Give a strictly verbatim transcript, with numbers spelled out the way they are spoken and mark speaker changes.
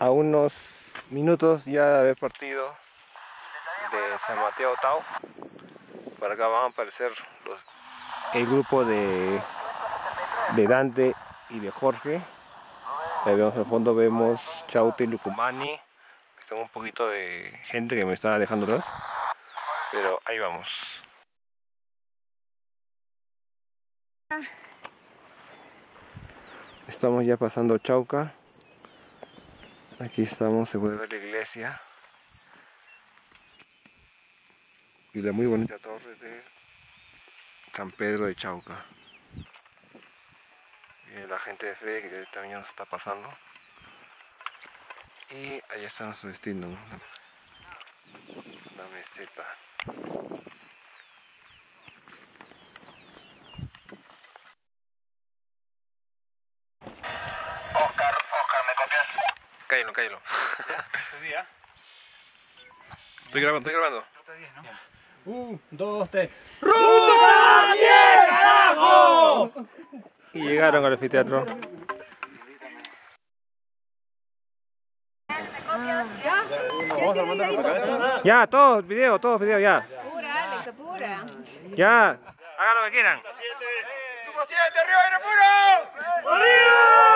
Speaker 1: a unos minutos ya de haber partido de San Mateo Tao. Por acá van a aparecer los, el grupo de, de Dante y de Jorge. Ahí vemos al fondo, vemos Chaute y Lucumani. Está un poquito de gente que me está dejando atrás, pero ahí vamos. Estamos ya pasando Chauca. Aquí estamos, se puede ver la iglesia y la muy bonita torre de San Pedro de Chauca. Y la gente de Fede que también nos está pasando. Y allá está nuestro destino, ¿no? La meseta.
Speaker 2: Oscar, Oscar, ¿me copias?
Speaker 1: Cállalo, cállalo.
Speaker 3: ¿Este día?
Speaker 1: Estoy grabando, estoy grabando.
Speaker 3: Ruta diez, ¿no? Un, dos, tres.
Speaker 1: ¡Ruta diez, carajo! Y llegaron al anfiteatro.
Speaker 3: Vamos armando la cabeza.
Speaker 1: Ya, todos, video, todos, video, ya.
Speaker 4: Pura, Alex, pura.
Speaker 1: Ya, hagan lo que quieran.
Speaker 2: Grupo siete, arriba, aire puro.
Speaker 1: ¡Arriba!